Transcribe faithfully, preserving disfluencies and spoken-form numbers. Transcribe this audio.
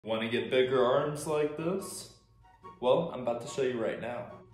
Want to get bigger arms like this? Well, I'm about to show you right now.